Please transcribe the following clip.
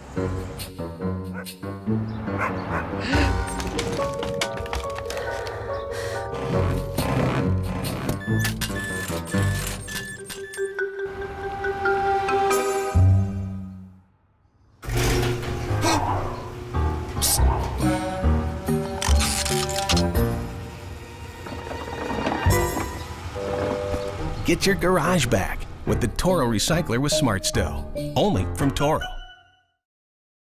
Get your garage back with the Toro Recycler with Smart Stow. Only from Toro.